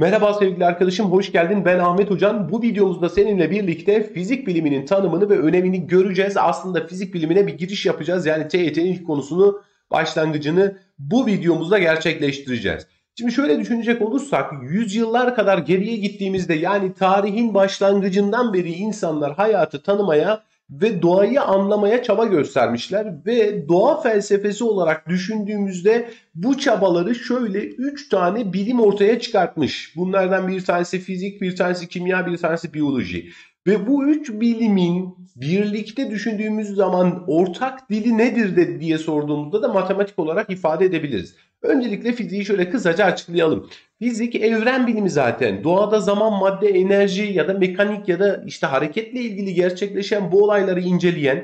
Merhaba sevgili arkadaşım, hoş geldin. Ben Ahmet Hocan. Bu videomuzda seninle birlikte fizik biliminin tanımını ve önemini göreceğiz. Aslında fizik bilimine bir giriş yapacağız. Yani TYT'nin ilk konusunu, başlangıcını bu videomuzda gerçekleştireceğiz. Şimdi şöyle düşünecek olursak, yüzyıllar kadar geriye gittiğimizde yani tarihin başlangıcından beri insanlar hayatı tanımaya ve doğayı anlamaya çaba göstermişler ve doğa felsefesi olarak düşündüğümüzde bu çabaları şöyle 3 tane bilim ortaya çıkartmış. Bunlardan bir tanesi fizik, bir tanesi kimya, bir tanesi biyoloji. Ve bu 3 bilimin birlikte düşündüğümüz zaman ortak dili nedir diye sorduğumuzda da matematik olarak ifade edebiliriz. Öncelikle fiziği şöyle kısaca açıklayalım. Fizik evren bilimi zaten. Doğada zaman, madde, enerji ya da mekanik ya da işte hareketle ilgili gerçekleşen bu olayları inceleyen,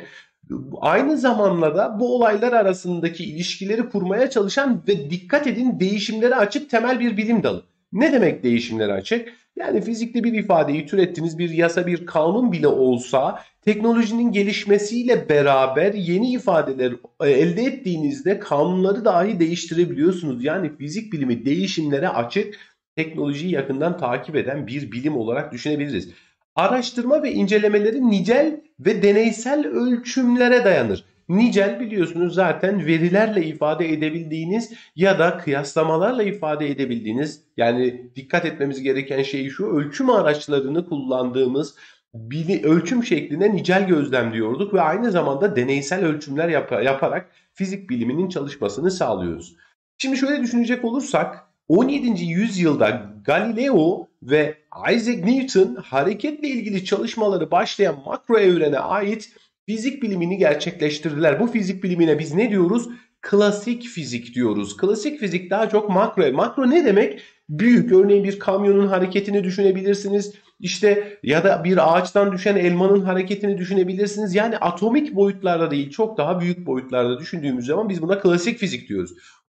aynı zamanda da bu olaylar arasındaki ilişkileri kurmaya çalışan ve dikkat edin değişimlere açık temel bir bilim dalı. Ne demek değişimlere açık? Yani fizikte bir ifadeyi türettiğiniz bir yasa, bir kanun bile olsa teknolojinin gelişmesiyle beraber yeni ifadeler elde ettiğinizde kanunları dahi değiştirebiliyorsunuz. Yani fizik bilimi değişimlere açık, teknolojiyi yakından takip eden bir bilim olarak düşünebiliriz. Araştırma ve incelemeleri nicel ve deneysel ölçümlere dayanır. Nicel biliyorsunuz zaten verilerle ifade edebildiğiniz ya da kıyaslamalarla ifade edebildiğiniz, yani dikkat etmemiz gereken şey şu: ölçüm araçlarını kullandığımız ölçüm şekline nicel gözlem diyorduk ve aynı zamanda deneysel ölçümler yaparak fizik biliminin çalışmasını sağlıyoruz. Şimdi şöyle düşünecek olursak 17. yüzyılda Galileo ve Isaac Newton hareketle ilgili çalışmaları başlayan makro evrene ait fizik bilimini gerçekleştirdiler. Bu fizik bilimine biz ne diyoruz? Klasik fizik diyoruz. Klasik fizik daha çok makro. Makro ne demek? Büyük. Örneğin bir kamyonun hareketini düşünebilirsiniz. İşte ya da bir ağaçtan düşen elmanın hareketini düşünebilirsiniz. Yani atomik boyutlarda değil, çok daha büyük boyutlarda düşündüğümüz zaman biz buna klasik fizik diyoruz.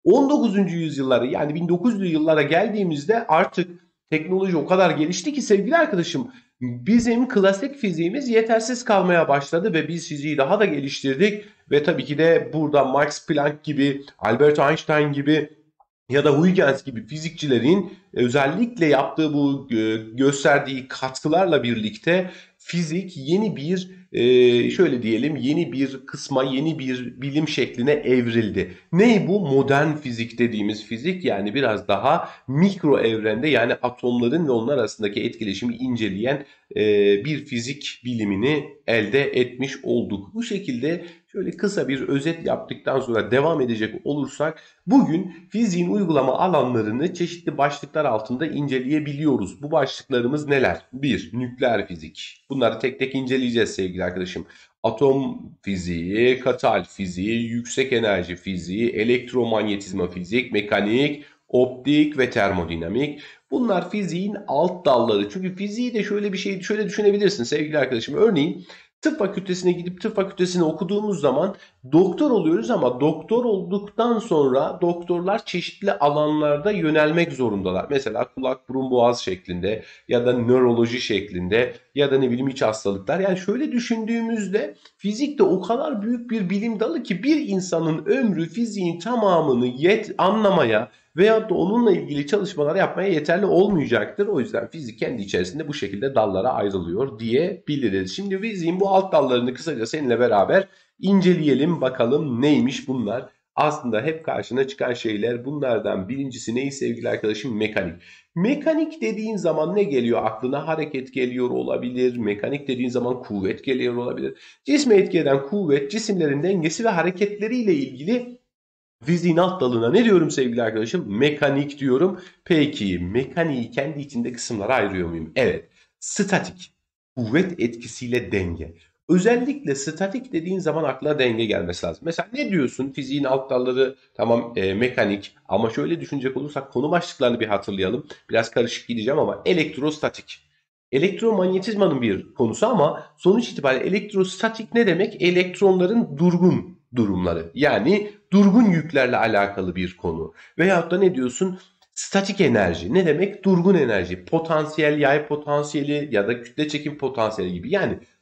19. yüzyıllara yani 1900'lü yıllara geldiğimizde artık teknoloji o kadar gelişti ki sevgili arkadaşım, bizim klasik fiziğimiz yetersiz kalmaya başladı ve biz fiziği daha da geliştirdik ve tabii ki de burada Max Planck gibi, Albert Einstein gibi ya da Huygens gibi fizikçilerin özellikle yaptığı bu gösterdiği katkılarla birlikte fizik yeni bir şöyle diyelim, yeni bir kısma, yeni bir bilim şekline evrildi. Ne bu? Modern fizik dediğimiz fizik, yani biraz daha mikro evrende, yani atomların ve onlar arasındaki etkileşimi inceleyen bir fizik bilimini elde etmiş olduk. Bu şekilde şöyle kısa bir özet yaptıktan sonra devam edecek olursak, bugün fiziğin uygulama alanlarını çeşitli başlıklar altında inceleyebiliyoruz. Bu başlıklarımız neler? 1. Nükleer fizik. Bunları tek tek inceleyeceğiz sevgili arkadaşım. Atom fiziği, katal fiziği, yüksek enerji fiziği, elektromanyetizma fizik, mekanik, optik ve termodinamik. Bunlar fiziğin alt dalları. Çünkü fiziği de şöyle düşünebilirsin sevgili arkadaşım. Örneğin tıp fakültesine gidip tıp fakültesini okuduğumuz zaman doktor oluyoruz ama doktor olduktan sonra doktorlar çeşitli alanlarda yönelmek zorundalar. Mesela kulak, burun, boğaz şeklinde ya da nöroloji şeklinde ya da ne bileyim iç hastalıklar. Yani şöyle düşündüğümüzde fizik de o kadar büyük bir bilim dalı ki bir insanın ömrü fiziğin tamamını anlamaya veyahut da onunla ilgili çalışmalar yapmaya yeterli olmayacaktır. O yüzden fizik kendi içerisinde bu şekilde dallara ayrılıyor diyebiliriz. Şimdi fiziğin bu alt dallarını kısaca seninle beraber inceleyelim, bakalım neymiş bunlar. Aslında hep karşına çıkan şeyler, bunlardan birincisi neyi sevgili arkadaşım? Mekanik. Mekanik dediğin zaman ne geliyor aklına? Hareket geliyor olabilir. Mekanik dediğin zaman kuvvet geliyor olabilir. Cisme etki eden kuvvet, cisimlerin dengesi ve hareketleriyle ilgili fiziğin alt dalına ne diyorum sevgili arkadaşım? Mekanik diyorum. Peki mekaniği kendi içinde kısımlara ayırıyor muyum? Evet. Statik. Kuvvet etkisiyle denge. Özellikle statik dediğin zaman aklına denge gelmesi lazım. Mesela ne diyorsun? Fiziğin alt dalları tamam, mekanik, ama şöyle düşünecek olursak konu başlıklarını bir hatırlayalım. Biraz karışık gideceğim ama elektrostatik. Elektromanyetizmanın bir konusu ama sonuç itibariyle elektrostatik ne demek? Elektronların durgun durumları. Yani durgun yüklerle alakalı bir konu. Veyahut da ne diyorsun? Statik enerji. Ne demek? Durgun enerji. Potansiyel, yay potansiyeli ya da kütle çekim potansiyeli gibi. Yani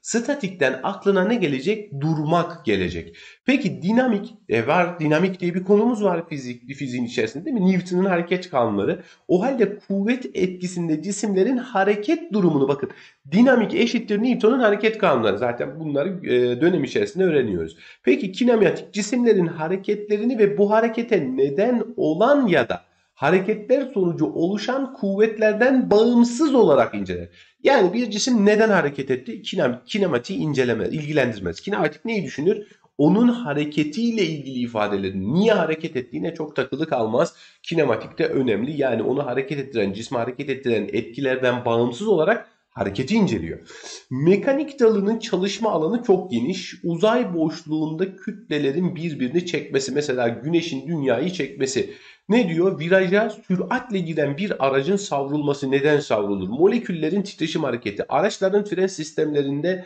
Statikten aklına ne gelecek? Durmak gelecek. Peki dinamik var. Dinamik diye bir konumuz var fiziğin içerisinde, değil mi? Newton'un hareket kanunları. O halde kuvvet etkisinde cisimlerin hareket durumunu bakın. Dinamik eşittir Newton'un hareket kanunları. Zaten bunları dönem içerisinde öğreniyoruz. Peki kinematik cisimlerin hareketlerini ve bu harekete neden olan ya da hareketler sonucu oluşan kuvvetlerden bağımsız olarak inceler. Yani bir cisim neden hareket etti? Kinematiği ilgilendirmez. Kinematik neyi düşünür? Onun hareketiyle ilgili ifadeleri, niye hareket ettiğine çok takılı kalmaz. Kinematik de önemli. Yani onu hareket ettiren, cismi hareket ettiren etkilerden bağımsız olarak hareketi inceliyor. Mekanik dalının çalışma alanı çok geniş. Uzay boşluğunda kütlelerin birbirini çekmesi, mesela Güneş'in dünyayı çekmesi. Ne diyor? Viraja süratle giden bir aracın savrulması neden savrulur? Moleküllerin titreşim hareketi, araçların fren sistemlerinde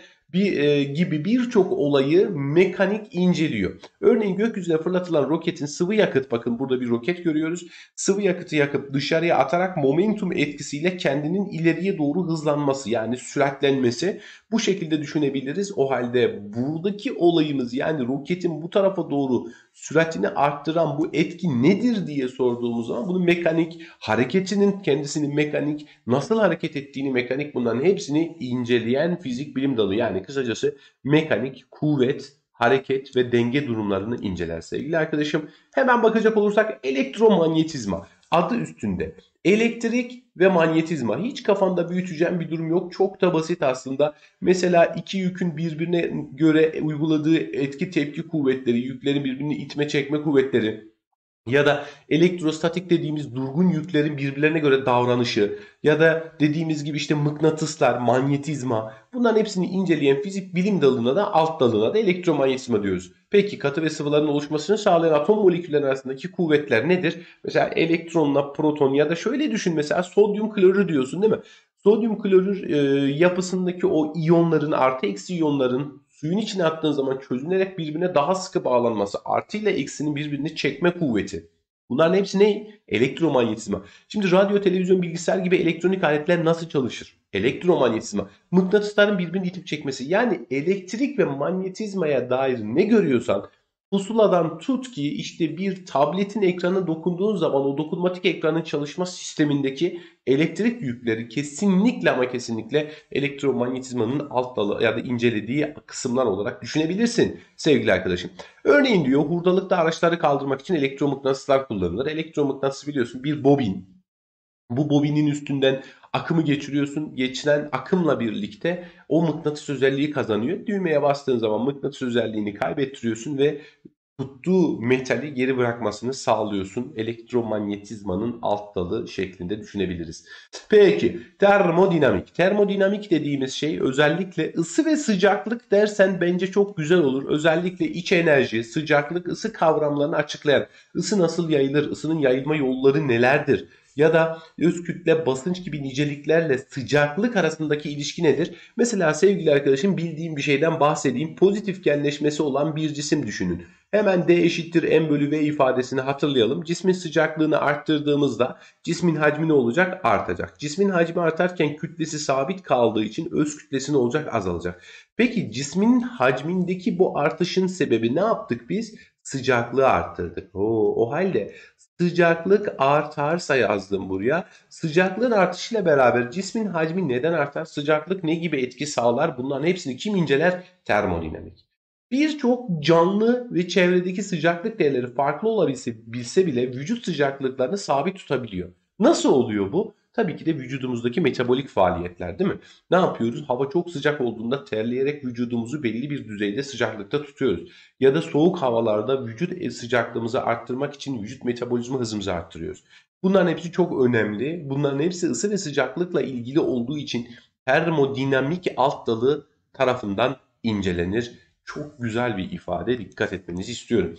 gibi birçok olayı mekanik inceliyor. Örneğin gökyüzüne fırlatılan roketin sıvı yakıt, bakın burada bir roket görüyoruz. Sıvı yakıtı yakıp dışarıya atarak momentum etkisiyle kendinin ileriye doğru hızlanması, yani süratlenmesi, bu şekilde düşünebiliriz. O halde buradaki olayımız, yani roketin bu tarafa doğru süratini arttıran bu etki nedir diye sorduğumuz zaman bunu mekanik, hareketinin kendisini mekanik, nasıl hareket ettiğini mekanik, bunların hepsini inceleyen fizik bilim dalı. Yani kısacası mekanik, kuvvet, hareket ve denge durumlarını inceler sevgili arkadaşım. Hemen bakacak olursak elektromanyetizma adı üstünde. Elektrik ve manyetizma, hiç kafanda büyüteceğim bir durum yok. Çok da basit aslında. Mesela iki yükün birbirine göre uyguladığı etki tepki kuvvetleri, yüklerin birbirini itme çekme kuvvetleri ya da elektrostatik dediğimiz durgun yüklerin birbirlerine göre davranışı ya da dediğimiz gibi işte mıknatıslar, manyetizma, bunların hepsini inceleyen fizik bilim dalına da, alt dalına da elektromanyetizma diyoruz. Peki katı ve sıvıların oluşmasını sağlayan atom molekülleri arasındaki kuvvetler nedir? Mesela elektronla proton, ya da şöyle düşün, mesela sodyum klorür diyorsun, değil mi? Sodyum klorür yapısındaki o iyonların, artı eksi iyonların suyun içine attığın zaman çözünerek birbirine daha sıkı bağlanması, artı ile eksinin birbirini çekme kuvveti. Bunların hepsi ne? Elektromanyetizma. Şimdi radyo, televizyon, bilgisayar gibi elektronik aletler nasıl çalışır? Elektromanyetizma. Mıknatısların birbirini itip çekmesi. Yani elektrik ve manyetizmaya dair ne görüyorsan, pusuladan tut ki işte bir tabletin ekranına dokunduğun zaman o dokunmatik ekranın çalışma sistemindeki elektrik yükleri kesinlikle ama kesinlikle elektromanyetizmanın alt dalı ya da incelediği kısımlar olarak düşünebilirsin sevgili arkadaşım. Örneğin diyor, hurdalıkta araçları kaldırmak için elektromıknatıslar kullanılır. Elektromıknatıs biliyorsun bir bobin. Bu bobinin üstünden akımı geçiriyorsun. Geçiren akımla birlikte o mıknatıs özelliği kazanıyor. Düğmeye bastığın zaman mıknatıs özelliğini kaybettiriyorsun ve tuttuğu metali geri bırakmasını sağlıyorsun. Elektromanyetizmanın alt dalı şeklinde düşünebiliriz. Peki termodinamik. Termodinamik dediğimiz şey özellikle ısı ve sıcaklık dersen bence çok güzel olur. Özellikle iç enerji, sıcaklık, ısı kavramlarını açıklayan, ısı nasıl yayılır, ısının yayılma yolları nelerdir? Ya da öz kütle, basınç gibi niceliklerle sıcaklık arasındaki ilişki nedir? Mesela sevgili arkadaşım, bildiğim bir şeyden bahsedeyim. Pozitif genleşmesi olan bir cisim düşünün. Hemen D eşittir M bölü V ifadesini hatırlayalım. Cismin sıcaklığını arttırdığımızda cismin hacmi ne olacak? Artacak. Cismin hacmi artarken kütlesi sabit kaldığı için öz kütlesi ne olacak? Azalacak. Peki cismin hacmindeki bu artışın sebebi ne yaptık biz? Sıcaklığı arttırdık. O halde sıcaklık artarsa yazdım buraya. Sıcaklığın artışıyla beraber cismin hacmi neden artar? Sıcaklık ne gibi etki sağlar? Bunların hepsini kim inceler? Termodinamik. Birçok canlı ve çevredeki sıcaklık değerleri farklı olabilse bile vücut sıcaklıklarını sabit tutabiliyor. Nasıl oluyor bu? Tabii ki de vücudumuzdaki metabolik faaliyetler, değil mi? Ne yapıyoruz? Hava çok sıcak olduğunda terleyerek vücudumuzu belli bir düzeyde sıcaklıkta tutuyoruz. Ya da soğuk havalarda vücut sıcaklığımızı arttırmak için vücut metabolizma hızımızı arttırıyoruz. Bunların hepsi çok önemli. Bunların hepsi ısı ve sıcaklıkla ilgili olduğu için termodinamik alt dalı tarafından incelenir. Çok güzel bir ifade, dikkat etmenizi istiyorum.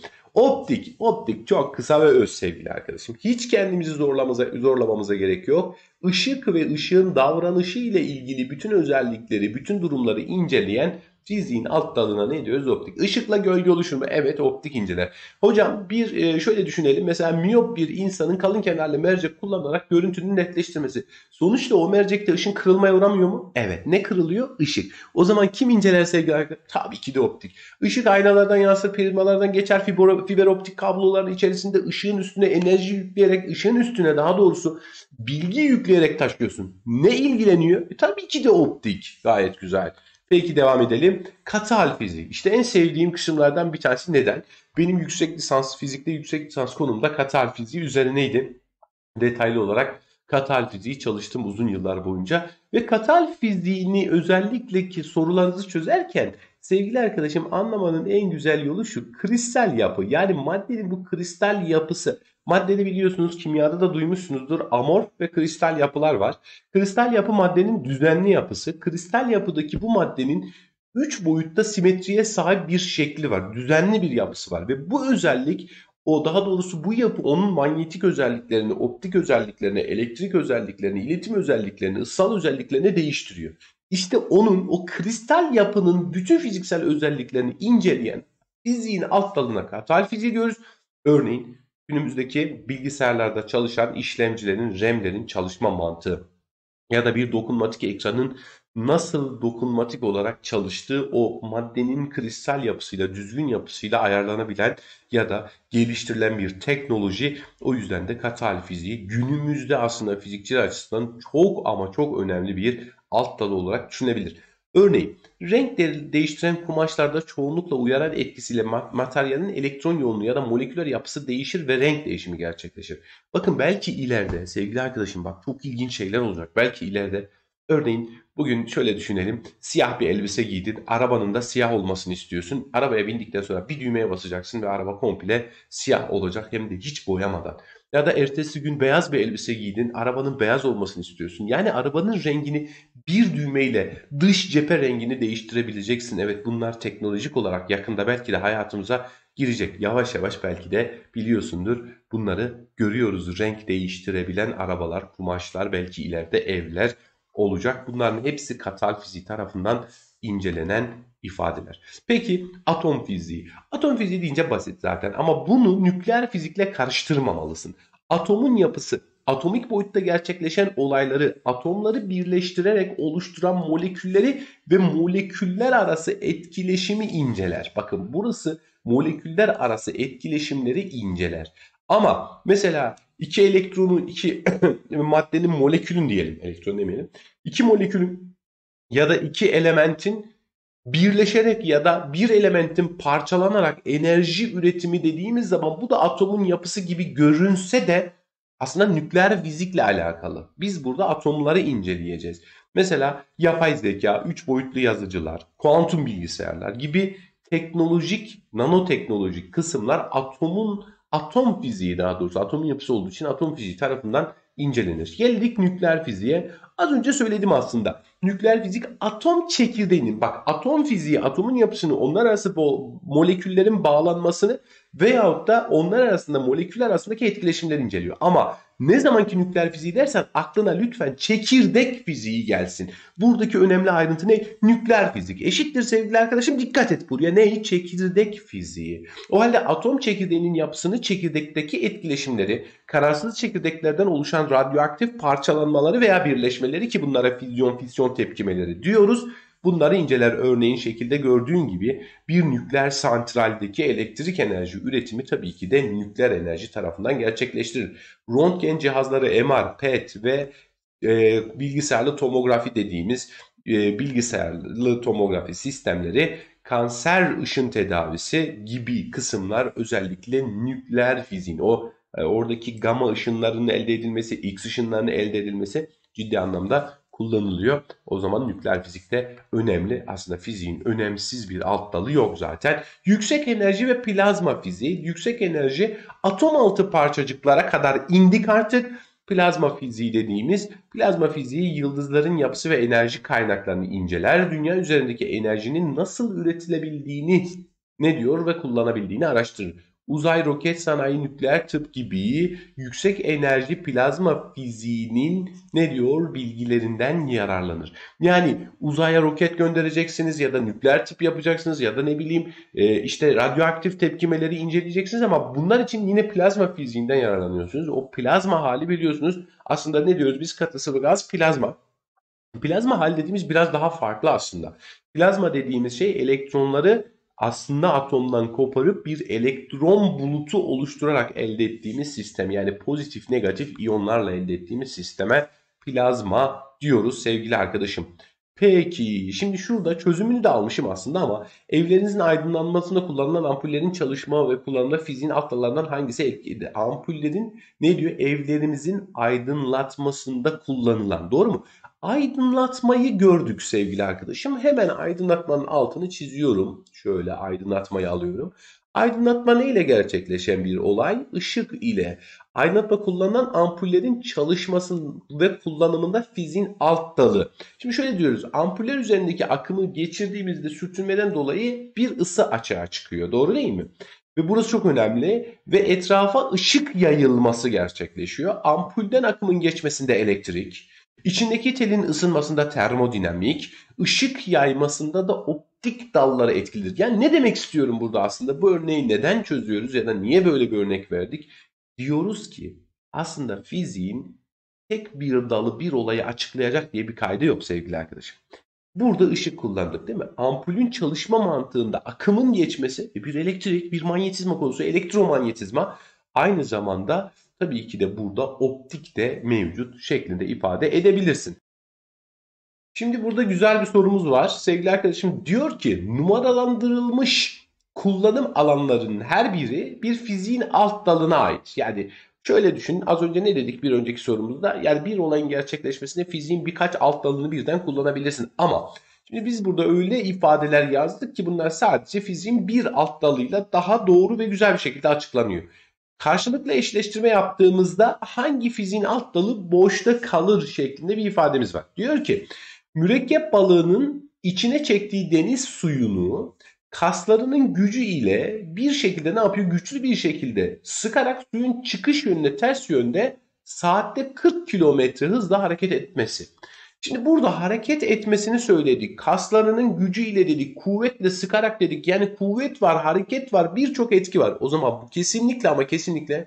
Optik çok kısa ve öz sevgili arkadaşım. Hiç kendimizi zorlamamıza gerek yok. Işık ve ışığın davranışı ile ilgili bütün özellikleri, bütün durumları inceleyen Fiziğin alt dalına ne diyoruz? Optik. Işıkla gölge oluşumu. Evet, optik inceler. Hocam şöyle düşünelim. Mesela miyop bir insanın kalın kenarlı mercek kullanarak görüntünün netleştirmesi. Sonuçta o mercekte ışın kırılmaya uğramıyor mu? Evet. Ne kırılıyor? Işık. O zaman kim inceler sevgili arkadaşlar? Tabii ki de optik. Işık aynalardan yansır, prizmalardan geçer, fiber optik kabloların içerisinde ışığın üstüne enerji yükleyerek, ışığın üstüne daha doğrusu bilgi yükleyerek taşıyorsun. Ne ilgileniyor? Tabii ki de optik. Gayet güzel. Peki devam edelim. Katı hal fiziği. İşte en sevdiğim kısımlardan bir tanesi. Neden? Benim yüksek lisans fizikte yüksek lisans konumda katı hal fiziği üzerineydi. Detaylı olarak katı hal fiziği çalıştım uzun yıllar boyunca. Ve katı hal fiziğini özellikle ki sorularınızı çözerken sevgili arkadaşım anlamanın en güzel yolu şu: kristal yapı. Yani maddenin bu kristal yapısı. Maddede biliyorsunuz, kimyada da duymuşsunuzdur, amorf ve kristal yapılar var. Kristal yapı maddenin düzenli yapısı. Kristal yapıdaki bu maddenin 3 boyutta simetriye sahip bir şekli var. Düzenli bir yapısı var ve bu özellik, daha doğrusu bu yapı onun manyetik özelliklerini, optik özelliklerini, elektrik özelliklerini, iletim özelliklerini, ıssal özelliklerini değiştiriyor. İşte o kristal yapının bütün fiziksel özelliklerini inceleyen fiziğin alt dalına katı fiziği diyoruz. Örneğin günümüzdeki bilgisayarlarda çalışan işlemcilerin, RAM'lerin çalışma mantığı ya da bir dokunmatik ekranın nasıl dokunmatik olarak çalıştığı, o maddenin kristal yapısıyla, düzgün yapısıyla ayarlanabilen ya da geliştirilen bir teknoloji. O yüzden de katı hal fiziği günümüzde aslında fizikçiler açısından çok ama çok önemli bir alt dalı olarak düşünebilir. Örneğin renk değiştiren kumaşlarda çoğunlukla uyaran etkisiyle materyalin elektron yoğunluğu ya da moleküler yapısı değişir ve renk değişimi gerçekleşir. Bakın belki ileride sevgili arkadaşım, bak çok ilginç şeyler olacak. Belki ileride örneğin bugün şöyle düşünelim. Siyah bir elbise giydin. Arabanın da siyah olmasını istiyorsun. Arabaya bindikten sonra bir düğmeye basacaksın ve araba komple siyah olacak, hem de hiç boyamadan. Ya da ertesi gün beyaz bir elbise giydin. Arabanın beyaz olmasını istiyorsun. Yani arabanın rengini bir düğmeyle dış cephe rengini değiştirebileceksin. Evet, bunlar teknolojik olarak yakında belki de hayatımıza girecek. Yavaş yavaş belki de biliyorsundur. Bunları görüyoruz. Renk değiştirebilen arabalar, kumaşlar, belki ileride evler olacak. Bunların hepsi katı hal fiziği tarafından incelenen ifadeler. Peki atom fiziği. Atom fiziği deyince basit zaten ama bunu nükleer fizikle karıştırmamalısın. Atomun yapısı, atomik boyutta gerçekleşen olayları, atomları birleştirerek oluşturan molekülleri ve moleküller arası etkileşimi inceler. Bakın burası moleküller arası etkileşimleri inceler. Ama mesela iki elektronu, iki maddenin, molekülün diyelim, elektron demeyelim. İki molekülün ya da iki elementin birleşerek ya da bir elementin parçalanarak enerji üretimi dediğimiz zaman bu da atomun yapısı gibi görünse de aslında nükleer fizikle alakalı. Biz burada atomları inceleyeceğiz. Mesela yapay zeka, 3 boyutlu yazıcılar, kuantum bilgisayarlar gibi teknolojik, nanoteknolojik kısımlar atom fiziği, daha doğrusu atomun yapısı olduğu için atom fiziği tarafından incelenir. Geldik nükleer fiziğe. Az önce söyledim aslında. Nükleer fizik atom çekirdeğinin, bak atom fiziği atomun yapısını, onlar arası moleküllerin bağlanmasını veyahut da onlar arasında moleküller arasındaki etkileşimleri inceliyor. Ama ne zamanki nükleer fiziği dersen aklına lütfen çekirdek fiziği gelsin. Buradaki önemli ayrıntı ne? Nükleer fizik eşittir sevgili arkadaşım, dikkat et buraya. Ne? Çekirdek fiziği. O halde atom çekirdeğinin yapısını, çekirdekteki etkileşimleri, kararsız çekirdeklerden oluşan radyoaktif parçalanmaları veya birleşmeleri, ki bunlara füzyon, fisyon tepkimeleri diyoruz. Bunları inceler. Örneğin şekilde gördüğün gibi bir nükleer santraldeki elektrik enerji üretimi tabii ki de nükleer enerji tarafından gerçekleştirilir. Röntgen cihazları, MR, PET ve bilgisayarlı tomografi dediğimiz bilgisayarlı tomografi sistemleri, kanser ışın tedavisi gibi kısımlar özellikle nükleer fiziğin, oradaki gama ışınlarının elde edilmesi, X ışınlarının elde edilmesi ciddi anlamda kullanılıyor. O zaman nükleer fizikte önemli. Aslında fiziğin önemsiz bir alt dalı yok zaten. Yüksek enerji ve plazma fiziği. Yüksek enerji atom altı parçacıklara kadar indik artık. Plazma fiziği dediğimiz, plazma fiziği yıldızların yapısı ve enerji kaynaklarını inceler. Dünya üzerindeki enerjinin nasıl üretilebildiğini ne diyor ve kullanabildiğini araştırır. uzay roket sanayi, nükleer tıp gibi yüksek enerji plazma fiziğinin ne diyor bilgilerinden yararlanır. Yani uzaya roket göndereceksiniz ya da nükleer tıp yapacaksınız ya da ne bileyim işte radyoaktif tepkimeleri inceleyeceksiniz ama bunlar için yine plazma fiziğinden yararlanıyorsunuz. O plazma hali biliyorsunuz aslında ne diyoruz biz, katı sıvı gaz plazma. Plazma hal dediğimiz biraz daha farklı aslında. Plazma dediğimiz şey elektronları aslında atomdan koparıp bir elektron bulutu oluşturarak elde ettiğimiz sistem. Yani pozitif negatif iyonlarla elde ettiğimiz sisteme plazma diyoruz sevgili arkadaşım. Peki şimdi şurada çözümünü de almışım aslında ama evlerinizin aydınlanmasında kullanılan ampullerin çalışma ve kullanımda fiziğin alt dallarından hangisi etkili? Ampullerin ne diyor? Evlerimizin aydınlatmasında kullanılan. Doğru mu? Aydınlatmayı gördük sevgili arkadaşım. Hemen aydınlatmanın altını çiziyorum. Şöyle aydınlatmayı alıyorum. Aydınlatma ne ile gerçekleşen bir olay? Işık ile. Aydınlatma kullanılan ampullerin çalışması ve kullanımında fiziğin alt dalı. Şimdi şöyle diyoruz. Ampuller üzerindeki akımı geçirdiğimizde sürtünmeden dolayı bir ısı açığa çıkıyor. Doğru değil mi? Ve burası çok önemli ve etrafa ışık yayılması gerçekleşiyor. Ampulden akımın geçmesinde elektrik, İçindeki telin ısınmasında termodinamik, ışık yaymasında da optik dalları etkilidir. Yani ne demek istiyorum burada aslında? Bu örneği neden çözüyoruz ya da niye böyle bir örnek verdik? Diyoruz ki aslında fiziğin tek bir dalı bir olayı açıklayacak diye bir kaydı yok sevgili arkadaşım. Burada ışık kullandık değil mi? Ampulün çalışma mantığında akımın geçmesi bir elektrik, bir manyetizma konusu, elektromanyetizma. Aynı zamanda tabii ki de burada optik de mevcut şeklinde ifade edebilirsin. Şimdi burada güzel bir sorumuz var. Sevgili arkadaşım diyor ki numaralandırılmış kullanım alanlarının her biri bir fiziğin alt dalına ait. Yani şöyle düşün, az önce ne dedik bir önceki sorumuzda? Yani bir olayın gerçekleşmesinde fiziğin birkaç alt dalını birden kullanabilirsin. Ama şimdi biz burada öyle ifadeler yazdık ki bunlar sadece fiziğin bir alt dalıyla daha doğru ve güzel bir şekilde açıklanıyor. Karşılıklı eşleştirme yaptığımızda hangi fiziğin alt dalı boşta kalır şeklinde bir ifademiz var. Diyor ki mürekkep balığının içine çektiği deniz suyunu kaslarının gücü ile bir şekilde ne yapıyor? Güçlü bir şekilde sıkarak suyun çıkış yönüne ters yönde saatte 40 kilometre hızla hareket etmesi. Şimdi burada hareket etmesini söyledik. Kaslarının gücüyle dedik, kuvvetle sıkarak dedik. Yani kuvvet var, hareket var, birçok etki var. O zaman bu kesinlikle ama kesinlikle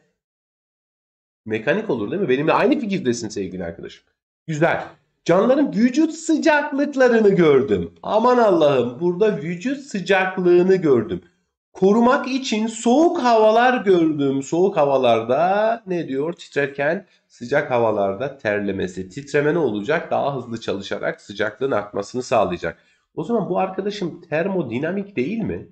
mekanik olur değil mi? Benimle aynı fikirdesin sevgili arkadaşım. Güzel. Canlıların vücut sıcaklıklarını gördüm. Aman Allah'ım, burada vücut sıcaklığını gördüm. Korumak için soğuk havalar gördüm. Soğuk havalarda ne diyor? Titrerken sıcak havalarda terlemesi. Titreme ne olacak? Daha hızlı çalışarak sıcaklığın artmasını sağlayacak. O zaman bu arkadaşım termodinamik değil mi?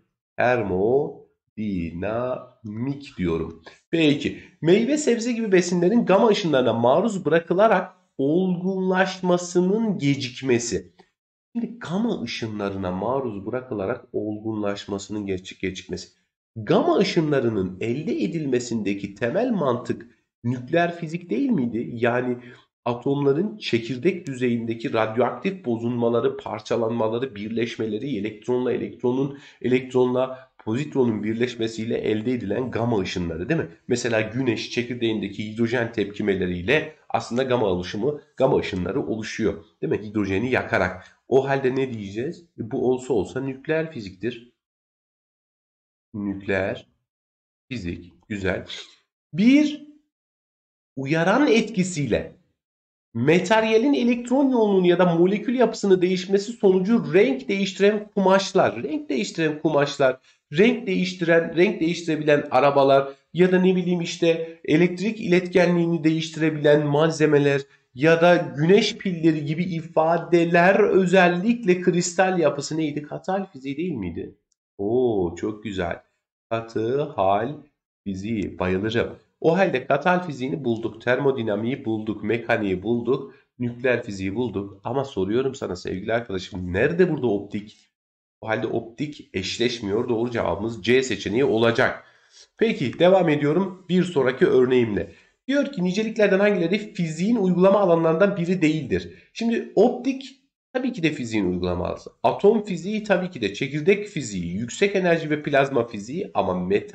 Termodinamik diyorum. Peki. Meyve sebze gibi besinlerin gama ışınlarına maruz bırakılarak olgunlaşmasının gecikmesi. Şimdi gama ışınlarına maruz bırakılarak olgunlaşmasının gecikmesi. Gama ışınlarının elde edilmesindeki temel mantık nükleer fizik değil miydi? Yani atomların çekirdek düzeyindeki radyoaktif bozulmaları, parçalanmaları, birleşmeleri, elektronla elektronun, elektronla pozitronun birleşmesiyle elde edilen gama ışınları değil mi? Mesela güneş çekirdeğindeki hidrojen tepkimeleriyle aslında gama ışınları oluşuyor. Değil mi? Hidrojeni yakarak. O halde ne diyeceğiz? Bu olsa olsa nükleer fiziktir. Nükleer fizik. Güzel. Bir uyaran etkisiyle materyalin elektron yoğunluğunu ya da molekül yapısını değişmesi sonucu renk değiştiren kumaşlar, renk değiştirebilen arabalar ya da ne bileyim işte elektrik iletkenliğini değiştirebilen malzemeler ya da güneş pilleri gibi ifadeler özellikle kristal yapısı neydi? Katı hal fiziği değil miydi? Oo çok güzel. Katı hal fiziği bayılırım. O halde katal fiziğini bulduk, termodinamiği bulduk, mekaniği bulduk, nükleer fiziği bulduk. Ama soruyorum sana sevgili arkadaşım, nerede burada optik? O halde optik eşleşmiyor. Doğru cevabımız C seçeneği olacak. Peki devam ediyorum bir sonraki örneğimle. Diyor ki niceliklerden hangileri fiziğin uygulama alanlarından biri değildir? Şimdi optik tabii ki de fiziğin uygulama alanı. Atom fiziği tabii ki de, çekirdek fiziği, yüksek enerji ve plazma fiziği ama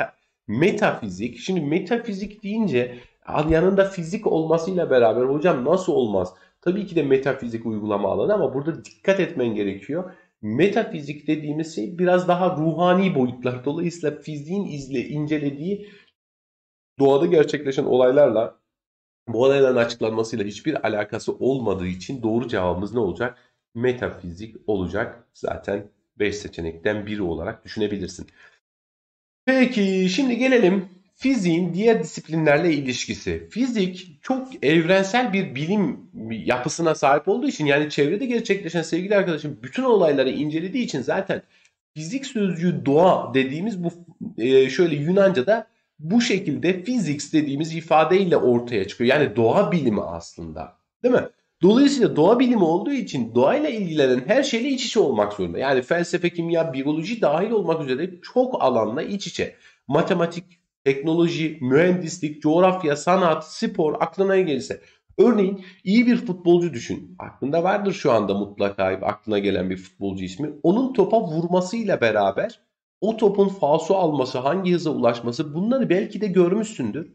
Metafizik. Şimdi metafizik deyince yanında fizik olmasıyla beraber hocam nasıl olmaz? Tabii ki de metafizik uygulama alanı ama burada dikkat etmen gerekiyor. Metafizik dediğimiz şey biraz daha ruhani boyutlar. Dolayısıyla fiziğin incelediği doğada gerçekleşen olaylarla bu olayların açıklanmasıyla hiçbir alakası olmadığı için doğru cevabımız ne olacak? Metafizik olacak. Zaten 5 seçenekten biri olarak düşünebilirsin. Peki şimdi gelelim fiziğin diğer disiplinlerle ilişkisi. Fizik çok evrensel bir bilim yapısına sahip olduğu için, yani çevrede gerçekleşen, sevgili arkadaşım, bütün olayları incelediği için zaten fizik sözcüğü doğa dediğimiz bu şöyle Yunanca'da bu şekilde physics dediğimiz ifadeyle ortaya çıkıyor. Yani doğa bilimi aslında. Değil mi? Dolayısıyla doğa bilimi olduğu için doğayla ilgilenen her şeyle iç içe olmak zorunda. Yani felsefe, kimya, biyoloji dahil olmak üzere çok alanla iç içe. Matematik, teknoloji, mühendislik, coğrafya, sanat, spor, aklına ne gelirse. Örneğin iyi bir futbolcu düşün. Aklında vardır şu anda mutlaka aklına gelen bir futbolcu ismi. Onun topa vurmasıyla beraber o topun falso alması, hangi hıza ulaşması, bunları belki de görmüşsündür.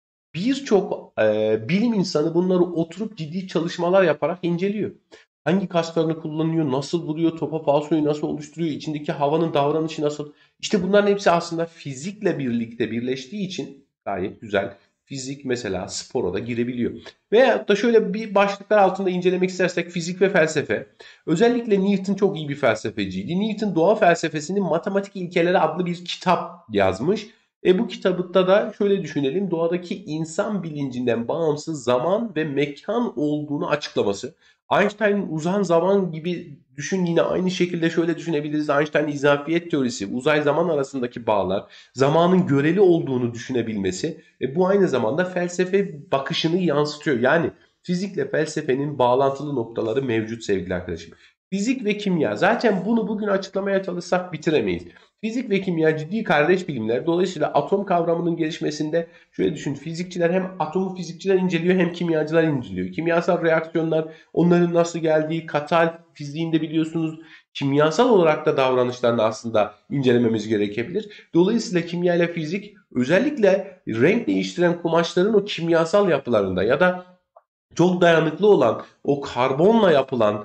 Birçok bilim insanı bunları oturup ciddi çalışmalar yaparak inceliyor. Hangi kaslarını kullanıyor, nasıl vuruyor, topa falsoyu nasıl oluşturuyor, içindeki havanın davranışı nasıl? İşte bunların hepsi aslında fizikle birlikte birleştiği için gayet güzel. Fizik mesela spora da girebiliyor. Veyahut da şöyle bir başlıklar altında incelemek istersek fizik ve felsefe. Özellikle Newton çok iyi bir felsefeciydi. Newton doğa felsefesinin Matematik İlkeleri adlı bir kitap yazmış. Bu kitabında da şöyle düşünelim, doğadaki insan bilincinden bağımsız zaman ve mekan olduğunu açıklaması. Einstein'ın uzam zaman gibi düşün, yine aynı şekilde şöyle düşünebiliriz. Einstein'ın izafiyet teorisi, uzay zaman arasındaki bağlar, zamanın göreli olduğunu düşünebilmesi ve bu aynı zamanda felsefe bakışını yansıtıyor. Yani fizikle felsefenin bağlantılı noktaları mevcut sevgili arkadaşım. Fizik ve kimya, zaten bunu bugün açıklamaya çalışsak bitiremeyiz. Fizik ve kimya ciddi kardeş bilimler. Dolayısıyla atom kavramının gelişmesinde şöyle düşün. Fizikçiler hem atomu fizikçiler inceliyor hem kimyacılar inceliyor. Kimyasal reaksiyonlar, onların nasıl geldiği, katal fiziğinde biliyorsunuz kimyasal olarak da davranışlarını aslında incelememiz gerekebilir. Dolayısıyla kimya ile fizik özellikle renk değiştiren kumaşların o kimyasal yapılarında ya da çok dayanıklı olan o karbonla yapılan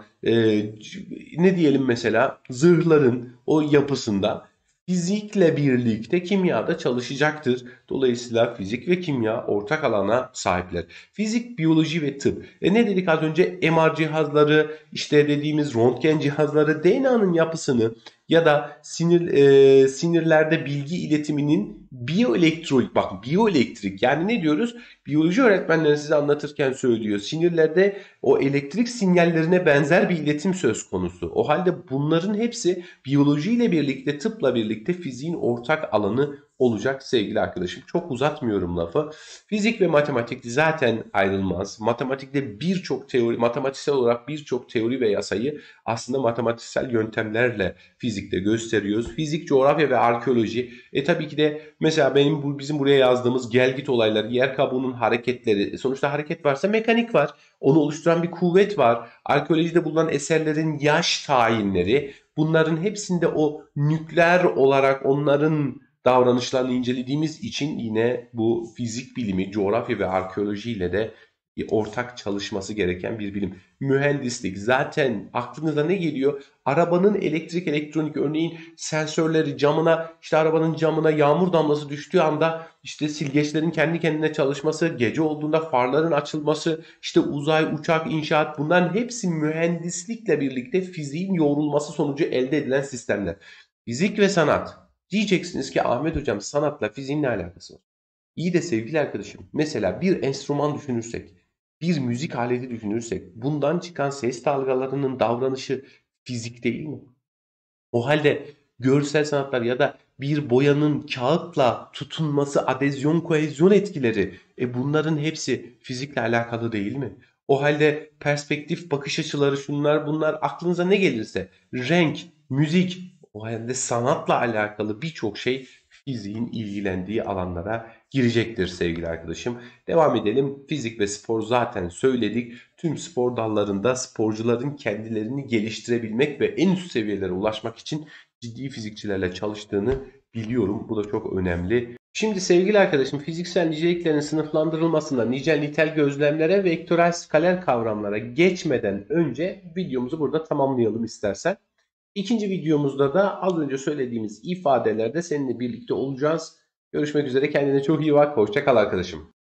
ne diyelim mesela zırhların o yapısında fizikle birlikte kimyada çalışacaktır. Dolayısıyla fizik ve kimya ortak alana sahipler. Fizik, biyoloji ve tıp. Ne dedik az önce? MR cihazları, işte dediğimiz röntgen cihazları, DNA'nın yapısını ya da sinirlerde bilgi iletiminin biyoelektrik, bak biyoelektrik, yani ne diyoruz? Biyoloji öğretmenleri size anlatırken söylüyor. Sinirlerde o elektrik sinyallerine benzer bir iletim söz konusu. O halde bunların hepsi biyolojiyle birlikte, tıpla birlikte fiziğin ortak alanı olacak sevgili arkadaşım. Çok uzatmıyorum lafı. Fizik ve matematik zaten ayrılmaz. Matematikte birçok teori, matematiksel olarak birçok teori ve yasayı aslında matematiksel yöntemlerle fizikte gösteriyoruz. Fizik, coğrafya ve arkeoloji. Tabii ki de mesela bizim buraya yazdığımız gelgit olayları, yer kabuğunun hareketleri. Sonuçta hareket varsa mekanik var. Onu oluşturan bir kuvvet var. Arkeolojide bulunan eserlerin yaş tayinleri. Bunların hepsinde o nükleer olarak onların davranışlarını incelediğimiz için yine bu fizik bilimi, coğrafya ve arkeoloji ile de ortak çalışması gereken bir bilim. Mühendislik, zaten aklınıza ne geliyor? Arabanın elektrik, elektronik, örneğin sensörleri camına, işte arabanın camına yağmur damlası düştüğü anda işte silgeçlerin kendi kendine çalışması, gece olduğunda farların açılması, işte uzay, uçak, inşaat, bunların hepsi mühendislikle birlikte fiziğin yoğrulması sonucu elde edilen sistemler. Fizik ve sanat. Diyeceksiniz ki Ahmet hocam sanatla fiziğin ne alakası var? İyi de sevgili arkadaşım, mesela bir enstrüman düşünürsek, bir müzik aleti düşünürsek, bundan çıkan ses dalgalarının davranışı fizik değil mi? O halde görsel sanatlar ya da bir boyanın kağıtla tutunması, adezyon, kohezyon etkileri, bunların hepsi fizikle alakalı değil mi? O halde perspektif, bakış açıları, şunlar bunlar, aklınıza ne gelirse, renk, müzik, o halde sanatla alakalı birçok şey fiziğin ilgilendiği alanlara girecektir sevgili arkadaşım. Devam edelim. Fizik ve spor zaten söyledik. Tüm spor dallarında sporcuların kendilerini geliştirebilmek ve en üst seviyelere ulaşmak için ciddi fizikçilerle çalıştığını biliyorum. Bu da çok önemli. Şimdi sevgili arkadaşım, fiziksel niceliklerin sınıflandırılmasında nicel nitel gözlemlere ve vektörel skaler kavramlara geçmeden önce videomuzu burada tamamlayalım istersen. İkinci videomuzda da az önce söylediğimiz ifadelerde seninle birlikte olacağız. Görüşmek üzere, kendine çok iyi bak. Hoşça kal arkadaşım.